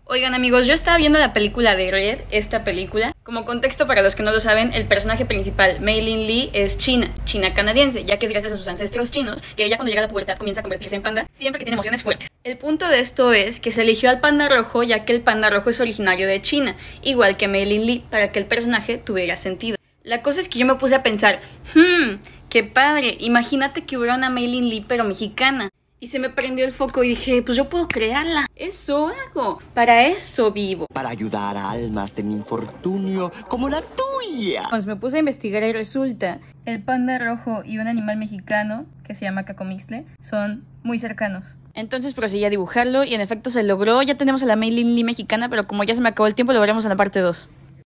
Oigan amigos, yo estaba viendo la película de Red, esta película. Como contexto para los que no lo saben, el personaje principal, Mei Lin Lee, es china canadiense, ya que es gracias a sus ancestros chinos que ella cuando llega a la pubertad comienza a convertirse en panda, siempre que tiene emociones fuertes. El punto de esto es que se eligió al panda rojo ya que el panda rojo es originario de China, igual que Mei Lin Lee, para que el personaje tuviera sentido. La cosa es que yo me puse a pensar, qué padre, imagínate que hubiera una Mei Lin Lee pero mexicana. Y se me prendió el foco y dije, pues yo puedo crearla. Eso hago. Para eso vivo. Para ayudar a almas en infortunio como la tuya. Pues me puse a investigar y resulta, el panda rojo y un animal mexicano, que se llama cacomixtle, son muy cercanos. Entonces procedí a dibujarlo y en efecto se logró. Ya tenemos a la Mei Lin Lee mexicana, pero como ya se me acabó el tiempo, lo veremos en la parte 2.